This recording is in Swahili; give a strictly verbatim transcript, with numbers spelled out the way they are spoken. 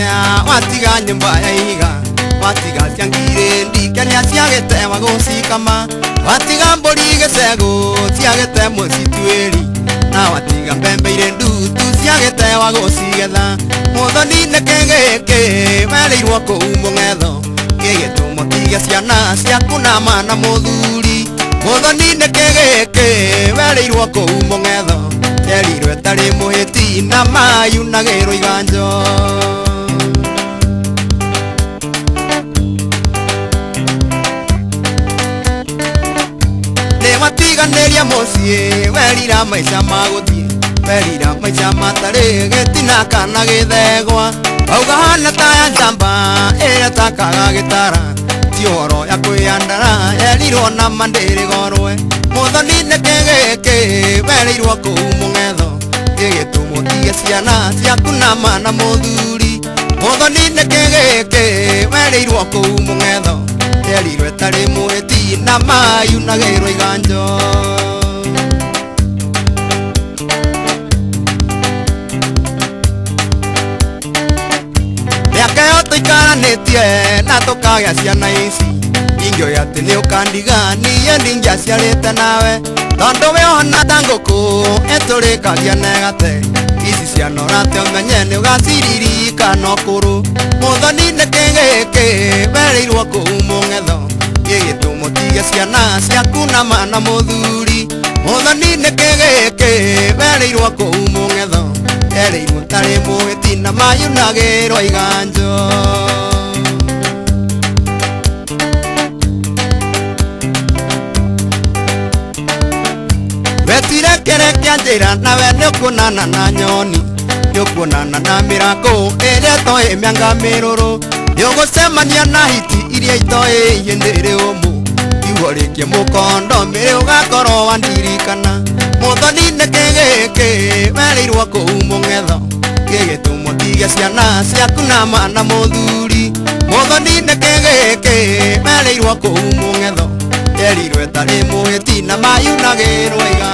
ya watiga nyumba ya iga watiga siangire ndikania siagete wagusikama watiga mbori gecego siagete musitweri na watiga mbembeire ndutu siagete wagusigetha muthoni nekegeke wereirwo kuu mung'etho gigitumo tiga ciana ciaku na mana muthuri muthoni nekegeke wereirwo kuu mung'etho erirwe tari muhiti na mayunagirwo iganjo watiganeria mucii werira maica maguthie werira maica matari gitina kana githegwa auga hana taya njamba ira takaga gitara ti uhoro ya kwiyandara erirwo na mandirigorwe muthoni nekegeke wereirwo kuu mung'etho gigitumo tiga ciana ciaku na mana muthuri muthoni nekegeke wereirwo kuu mung'etho erirwe tari muhiti na mayunagirwo iganjo miaka yo tuikaranetie na tukagĩa ciana ici ingĩoya atĩ nĩ ũkandiga niĩ ndingĩaciarĩte nawe tondũ we ona ta ngũkũ ĩtũrĩkagia negate ici ciana ũrate ũmenye nĩ ũgaciririkana ũkũrũ muthoni nekegeke wereirwo kuu mung'etho gigitumo tiga ciana ciaku na mana muthuri muthoni nekegeke wereirwo kuu mung'etho ereirwo tari muhiti na mayunagirwo iganjo wetire kerekia njĩra nawe nĩũkuonana na nyoni nĩũkuonana na mĩrango ĩrĩa itoĩ mĩanga mĩrũrũ nĩũgũcemania na hiti iria itoĩ hĩndĩ ĩrĩ ũmũ kiugo rĩngĩ mũkondo mĩrĩ ũgakorwo wandirikana muthoni nekegeke wereirwo kuu mung'etho gigitumo tiga ciana ciaku na mana muthuri muthoni nekegeke wereirwo kuu mung'etho erirwe tari muhiti na mayunagirwo iga